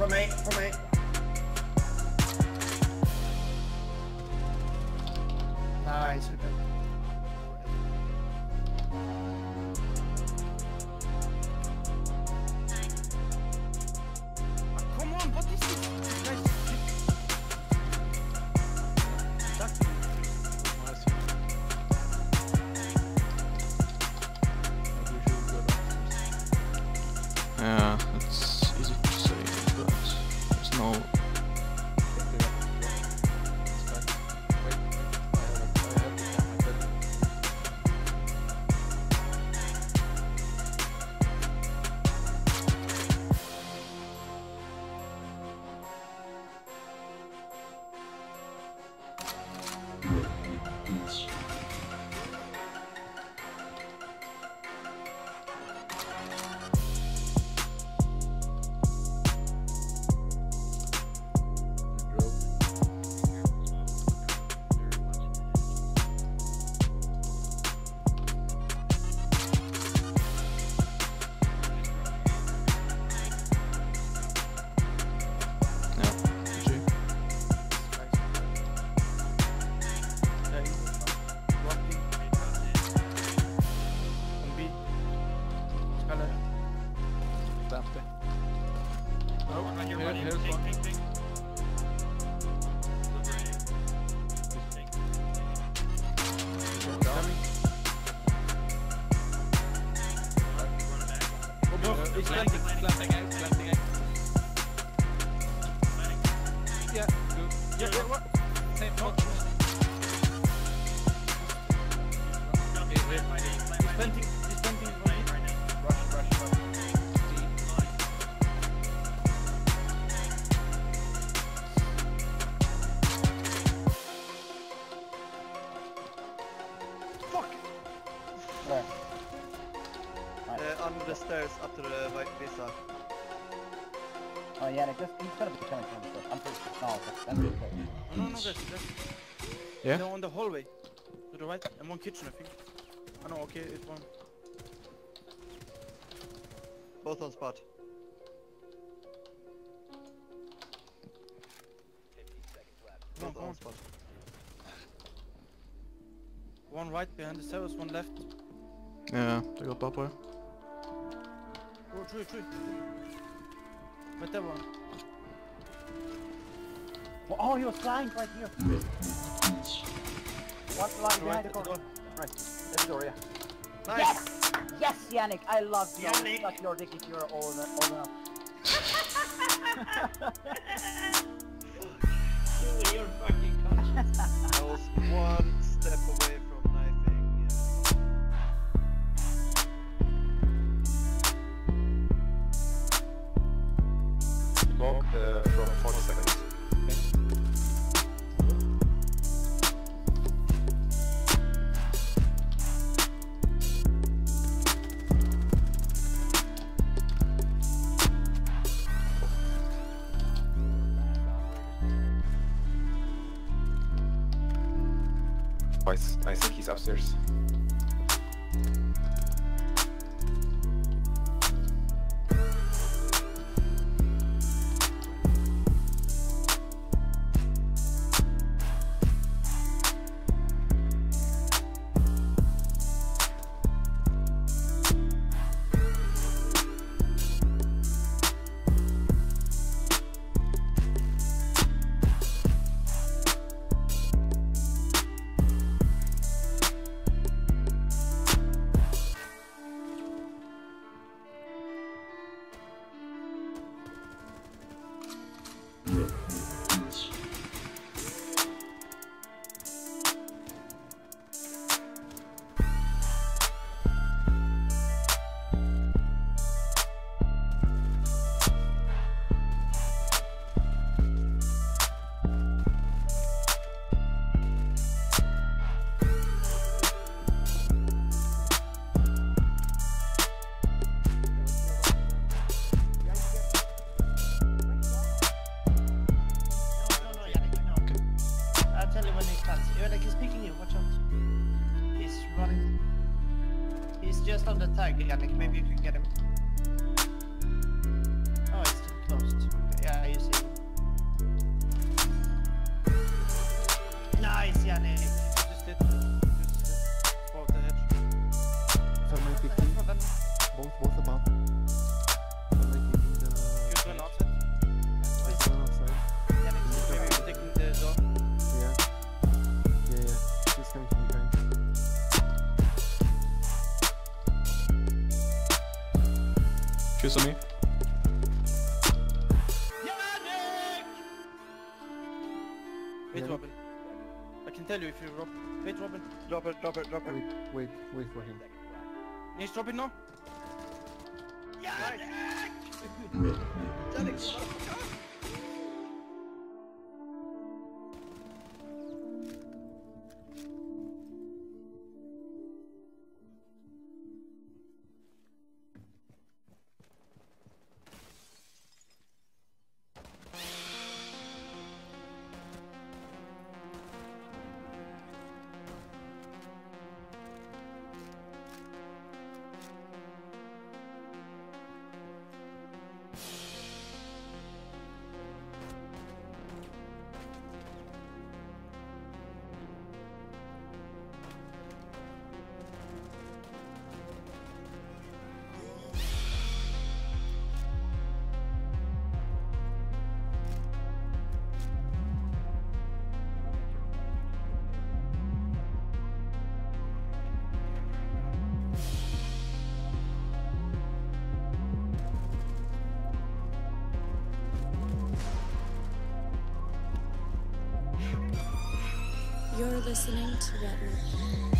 From me, from me. Nice. Come on, what is this? Yeah, it's easy to say, but there's no. Planting out. Yeah, good. Yeah, what? Same spot. He's planting right now. Rush. Fuck! Where? Under the stairs up to the white visa. Oh yeah, he's gotta be coming from the stairs. I'm pretty sure. No, that's really close. No, guys. Yeah? They're on the hallway. To the right. And one kitchen, I think. Oh no, okay, it's one. Both on spot. Both on spot. One right behind the stairs, one left. Yeah, they got that way. Oh, true. Right there one. Oh, he was flying right here. One flying behind the corner. Right, that's the door, yeah. Nice! Yes! Yes, Yannick, I love you. Yannick. Suck your dick if you're old enough. You're fucking conscious. I was one step away from knifing. Smoke from 40 seconds. I think he's upstairs. Just on the tag, Yannick, maybe you can get him. Oh, it's still closed. Yeah, Yannick. Just did. Just about the hedge. Somebody picking. Both above. Somebody picking the... Here's one outside. There's one outside. Maybe we're taking the door. Yeah. He's coming from behind. Fuse on me. Wait, Yeah. Robin. I can tell you if you Rob. Wait, Robin. Drop it. Wait for him. He's dropping now. You're listening to Redman.